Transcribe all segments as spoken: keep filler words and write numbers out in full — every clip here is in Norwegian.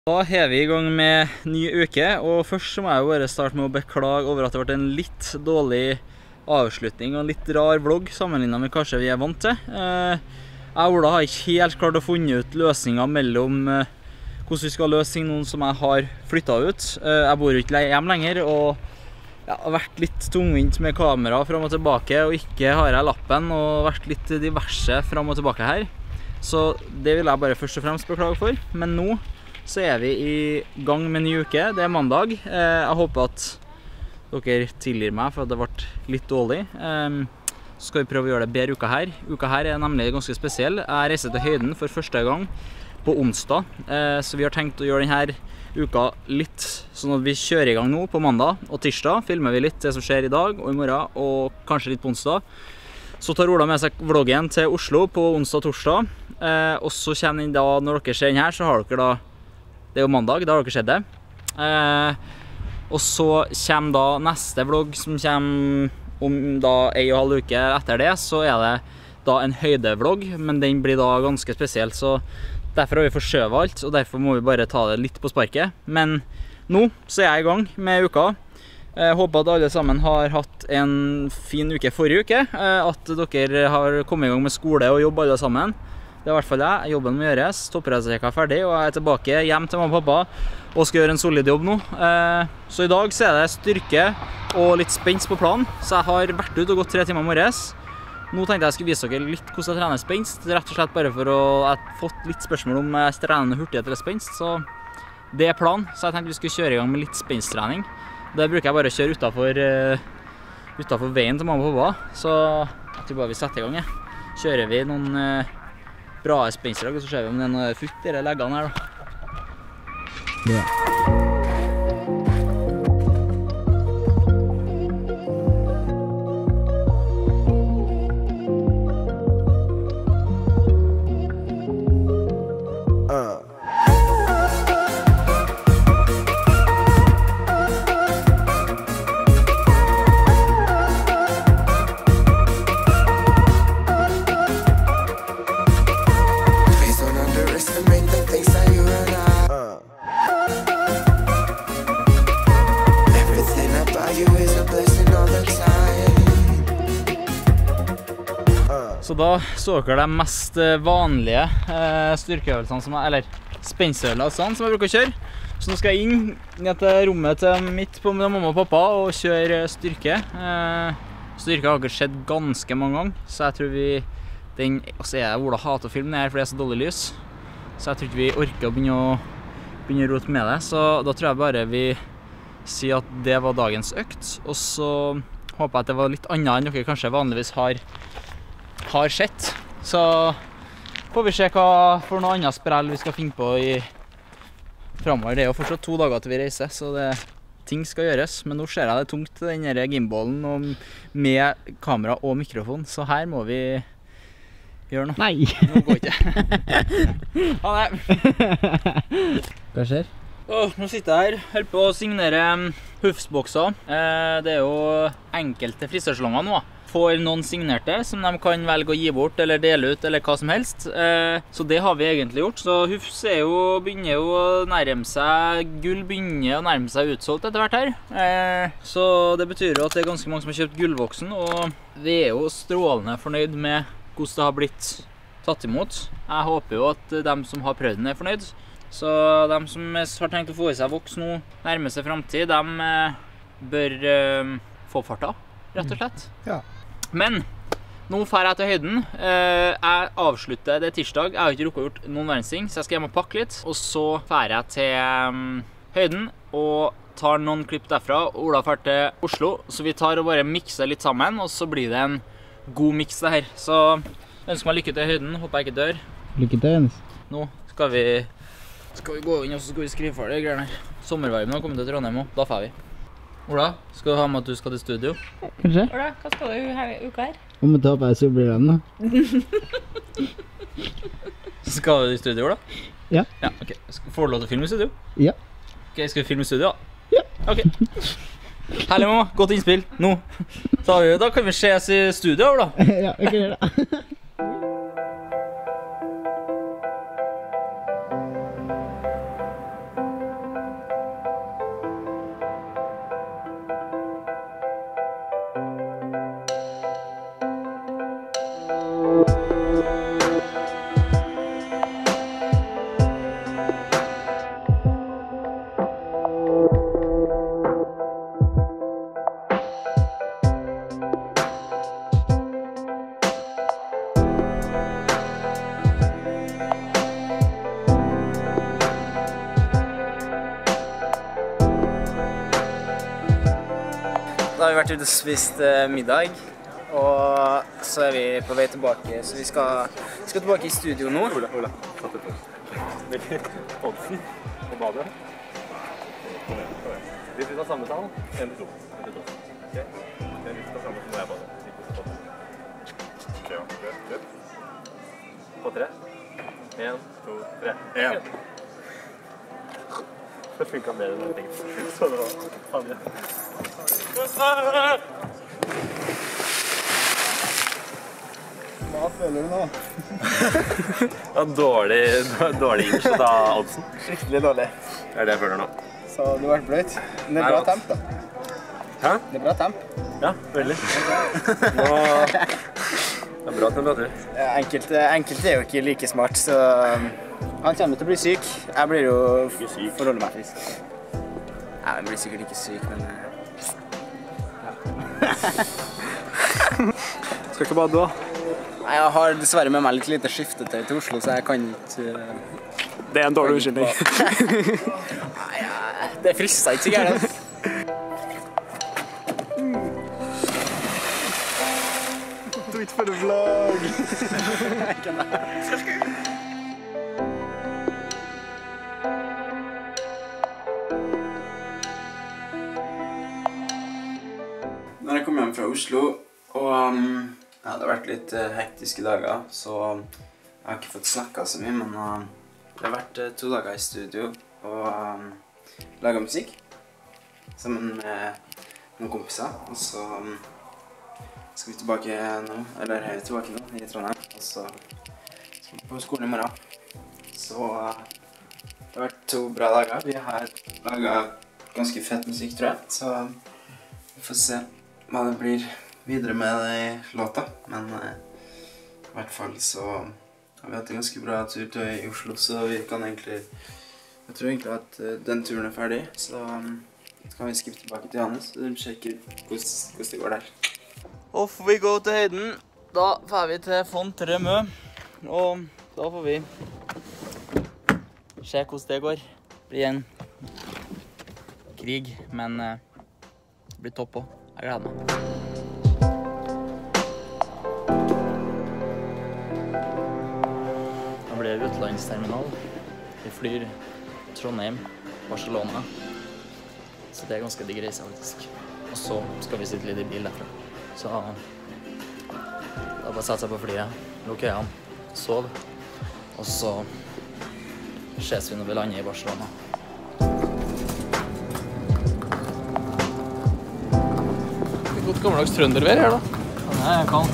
Da er vi i gang med ny uke, og først så må jeg jo bare starte med å beklage over at det ble en litt dårlig avslutning og en litt rar vlogg sammenlignet med kanskje vi er vant til. Jeg og Ola har ikke helt klart å funne ut løsninger mellom hvordan vi skal løse ting noen som jeg har flyttet ut. Jeg bor jo ikke hjemme lenger, og jeg har vært litt tungvint med kamera frem og tilbake, og ikke har jeg lappen, og vært litt diverse frem og tilbake her. Så det vil jeg bare først og fremst beklage for, men nå så er vi i gang med en ny uke. Det er mandag. Jeg håper at dere tilgir meg for at det ble litt dårlig. Så skal vi prøve å gjøre det bedre uka her. Uka her er nemlig ganske spesiell. Jeg reiser til høyden for første gang på onsdag. Så vi har tenkt å gjøre denne uka litt sånn at vi kjører i gang nå på mandag og tirsdag. Filmer vi litt det som skjer i dag og i morgen, og kanskje litt på onsdag. Så tar Ola med seg vloggen til Oslo på onsdag og torsdag. Og så kommer den da, når dere ser den her, så har dere da det er jo mandag, da har dere sett det. Eh, og så kommer da neste vlogg som kommer om da en og en halv uke etter det, så er det da en høydevlogg, men den blir da ganske spesiell, så derfor har vi forskjøvet alt, og derfor må vi bare ta det litt på sparket. Men nå så er jeg i gang med uka. Jeg håper at alle sammen har hatt en fin uke forrige uke, at dere har kommet i gang med skole og jobb alle sammen. Det er i hvert fall jeg. Jobben må gjøres. Toppreiserekka er ferdig, og jeg er tilbake hjem til mamma og pappa og skal gjøre en solid jobb nå. Så i dag så er det styrke og litt spenst på planen, så jeg har vært ut og gått tre timer morges. Nå tenkte jeg skulle vise dere litt hvordan jeg trener spenst, rett og slett bare for å jeg har fått litt spørsmål om jeg trener hurtighet eller spenst, så det er planen. Så jeg tenkte vi skulle kjøre i gang med litt spenstrening. Det bruker jeg bare å kjøre utenfor, utenfor veien til mamma og pappa, så jeg tror bare vi setter i gang. Jeg. Kjører vi noen bra spenstdrag, og så ser vi om det er noe fullt i de leggene her da. Ja. Så da så dere de mest vanlige eh, styrkeøvelsene, som er, eller spenstøvelsene som jeg bruker å kjøre. Så nå skal jeg inn ned til rommet til mitt på med mamma og pappa og kjøre styrke. Eh, styrke har ikke skjedd ganske mange ganger, så jeg tror vi, den, altså jeg Ola hater å filme det her fordi det er så dårlig lys. Så jeg tror ikke vi orker å begynne å, begynne å rote med det, så da tror jeg bare vi sier at det var dagens økt. Og så håper jeg at det var litt annet enn dere kanskje vanligvis har har sett, så får vi se hva for noe annet sprell vi skal finne på i fremover. Det er jo fortsatt to dager til vi reiser, så det, ting skal gjøres, men nå ser jeg det tungt den her gimbalen og med kamera og mikrofon, så her må vi gjøre noe. Nei! Nå går ikke. Ha det! Hva skjer? Åh, nå sitter jeg her, holder på å signere Hufsbokser. Eh, det er jo enkelte frisørsalonger nå, får noen signerte som de kan velge å gi bort eller dele ut eller hva som helst. Eh, så det har vi egentlig gjort. Så Hufs er jo, begynner jo å nærme seg, gull begynner å nærme seg utsolgt etter hvert her. Eh, så det betyr jo at det er ganske mange som har kjøpt gullvoksen, og vi er jo strålende fornøyd med hvordan det har blitt tatt imot. Jeg håper jo at de som har prøvd den er fornøyd. Så de som har tenkt å få i seg voks nå nærmeste fremtid, de eh, bør eh, få farta, rett og slett. Ja. Men nå fer jeg til høyden. Jeg avslutter det tirsdag. Jeg har ikke rukket å gjort noen verdens ting, så jeg skal hjem og pakke litt. Og så fer jeg til høyden og tar noen klipp derfra. Ola fer til Oslo, så vi tar og bare mikser litt sammen, og så blir det en god miks det her. Så jeg ønsker meg lykke til høyden. Håper jeg ikke dør. Lykke til, Jens. Nå skal vi, skal vi gå inn, og så skal vi skrive for det greiene her. Sommervarmen har kommet til Trondheim også. Da fer vi. Ola, skal du ha med at du skal til studio? Kanskje? Ola, hva skal du her i uka her? Om jeg tar på deg solbrillene da. Skal du i studio, Ola? Ja. Ja, ok. Får du lov til å filme i studio? Ja. Ok, skal vi filme i studio da? Ja. Ok. Herlig, mamma. Godt innspill. Nå. Da, da kan vi ses i studio, Ola. Ja, vi kan gjøre det. vært ute og spist uh, middag, og så er vi på vei tilbake, så vi skal, vi skal tilbake i studio nå. Ola, Ola, satt det på. Oddsen på badet. Kom igjen, kom ign. Hvis vi tar samme tall, en til to. En til to. Ok? Hvis vi tar samme, så må jeg badet. Ja, prøv, prøv. På tre. En, to, tre. En. Det funket bedre enn jeg tenkte. Så det var faen det. Hva føler du nå? Ja, dårlig, dårlig innskjøtt av Oddsen. Skikkelig dårlig. Det er det jeg føler nå. Så du har vært bløt. Men det er bra temp da. Hæ? Det er bra temp. Ja, veldig. Nå... Det er bra temperatur. Enkelte, enkelte er jo ikke like smart, så han kommer til å bli syk. Jeg blir jo forholdet meg frisk. Nei, jeg blir sikkert ikke syk, men... Ja. Skal ikke bade da? Nei, jeg har dessverre med meg litt lite skiftetøy til Oslo, så jeg kan ikke... Det er en dårlig unnskyldning. Nei, det frister ikke så gærent. Do it for the vlog! Når jeg kom hjem fra Oslo, og um, ja, det har vært litt uh, hektiske dager, så jeg har ikke fått snakket så mye, men uh, det har vært uh, to dager i studio og um, laget musikk sammen med noen kompiser, og så um, skal vi tilbake nå, eller er vi tilbake nå i Trondheim, og så skal vi på skolen i morgen. Så uh, det har vært to bra dager. Vi har laget ganske fett musikk, tror jeg, så vi får se hva det blir videre med det låta. Men uh, i hvert fall så har vi hatt en ganske bra tur til i Oslo, så vi kan egentlig, jeg tror egentlig at uh, den turen er ferdig, så um, kan vi skippe tilbake til Johannes og sjekke hvordan det går der. Off we go til høyden. Da får vi til Fontremø, og da får vi se hvordan det går. Det blir en krig, men uh, det blir topp også. Jeg gleder meg. Da blir det utenlandsterminal. Vi flyr Trondheim, Barcelona. Så det er ganske digg reise faktisk. Og så skal vi sitte litt i bil derfra. Så da bare sette seg på flyet, lukke øynene, sove. Og så ses vi når vi lander i Barcelona. Godt gammeldags trøndervær her da. Det er kaldt.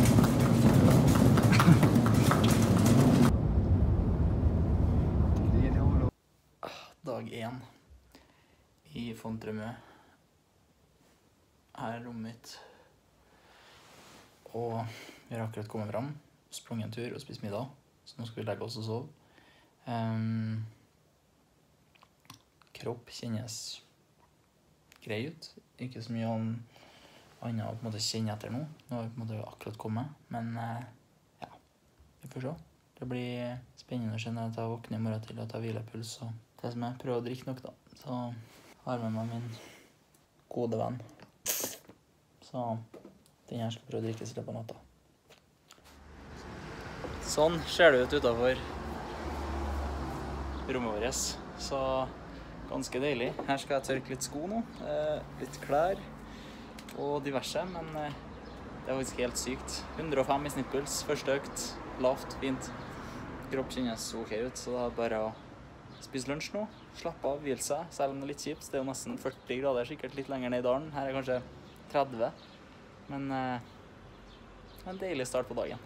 Dag én i Fontremø. Her er rommet mitt. Og vi har akkurat kommet frem, sprunget en tur og spist middag. Så nå skal vi legge oss og sove. Um, kropp kjennes grei ut. Ikke så mye om annet å på en måte kjenne etter nå. Nå har vi på en måte akkurat kommet, men uh, ja, vi får se. Det blir spennende å kjenne at jeg våkner i morgen til at jeg hviler puls. Og det som jeg prøver å drikke nok da, så har jeg med meg min gode venn. Så den her skal prøve å drikkes i løpet av natta. Sånn ser det ut utenfor rommet vårt. Så ganske deilig. Her skal jeg tørke litt sko nå, eh, litt klær og diverse, men eh, det er faktisk helt sykt. hundre og fem i snittpuls, første økt, lavt, fint. Kropp kjennes ok ut, så det er bare å spise lunsj nå, slappe av, hvile seg, selv om det er litt kjipt. Det er jo nesten førti grader, sikkert litt lenger ned i dalen. Her er kanskje tretti, men eh, en deilig start på dagen.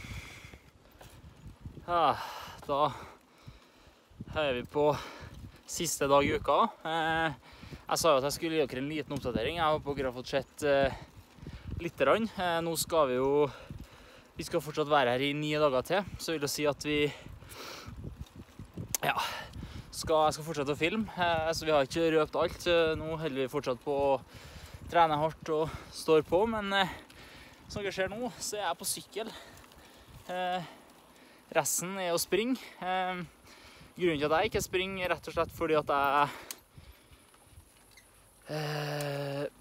Ja, da er vi på siste dag i uka. Eh, jeg sa jo at jeg skulle gi dere en liten oppdatering. Jeg håper dere har fått sett eh, litt. Eh, nå skal vi jo, vi skal fortsatt være her i ni dager til, så vil jeg si at vi, ja, skal, jeg skal fortsette å filme. Eh, så vi har ikke røpt alt. Nå holder vi fortsatt på å trene hardt og står på, men eh, som dere ser nå, så er jeg på sykkel. Eh, resten er å springe. Eh, grunnen til at jeg ikke springer, rett og slett fordi at jeg eh,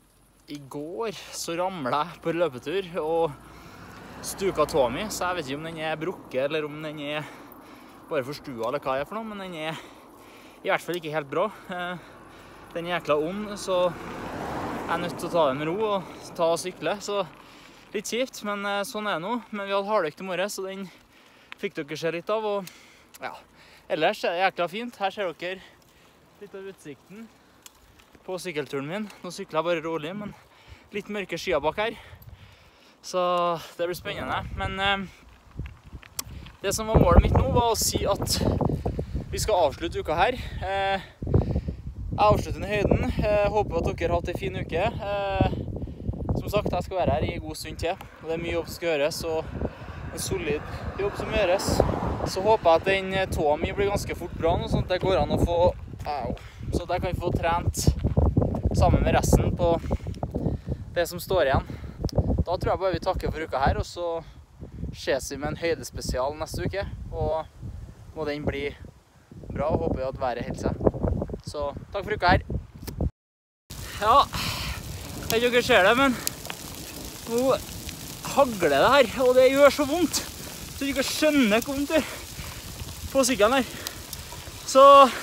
I går så ramlet jeg på løpetur og stuka tåa mi, så jeg vet ikke om den er brukket eller om den er bare forstua eller hva det er for noe, men den er i hvert fall ikke helt bra. Den er jækla ond, så jeg er nødt til å ta det med ro og ta og sykle, så litt kjipt, men sånn er det nå. Men vi hadde hardøkt i morgen, så den fikk dere se litt av, og ja, ellers er det jækla fint. Her ser dere litt av utsikten på sykkelturen min. Nå sykler jeg bare rolig, men litt mørke skyer bak her. Så det blir spennende. Men eh, det som var målet mitt nå var å si at vi skal avslutte uka her. Eh, jeg avslutter den høyden. Jeg håper at dere har hatt en fin uke. Eh, som sagt, jeg skal være her i en god stund til. Og det er mye jobb som skal gjøres, og en solid jobb som gjøres. Så håper jeg at den tåa mi blir ganske fort bra nå, sånn at det går an å få au, så at jeg kan få trent sammen med resten på det som står igjen. Da tror jeg bare vi takker for uka her, og så ses vi med en høydespesial neste uke. Og må den bli bra, og håper vi at været holder seg. Så takk for uka her. Ja, jeg vet ikke om dere ser det, men nå hagler det her, og det gjør så vondt. Så dere skjønner hvor vondt det er på sykkelen her. Så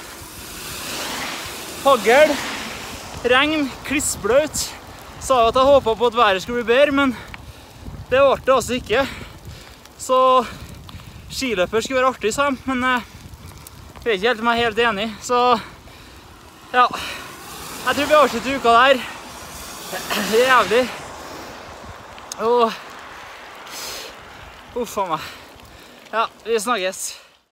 hagl, regn, klissbløt. Sa jo at jeg håpet på at været skulle bli bedre, men det ble det altså ikke. Så skiløper skulle være artig, sa jeg, men jeg vet ikke helt om jeg er helt enig. Så ja, jeg tror vi avslutter uka der. Det er jævlig. Og uff a meg. Ja, vi snakkes.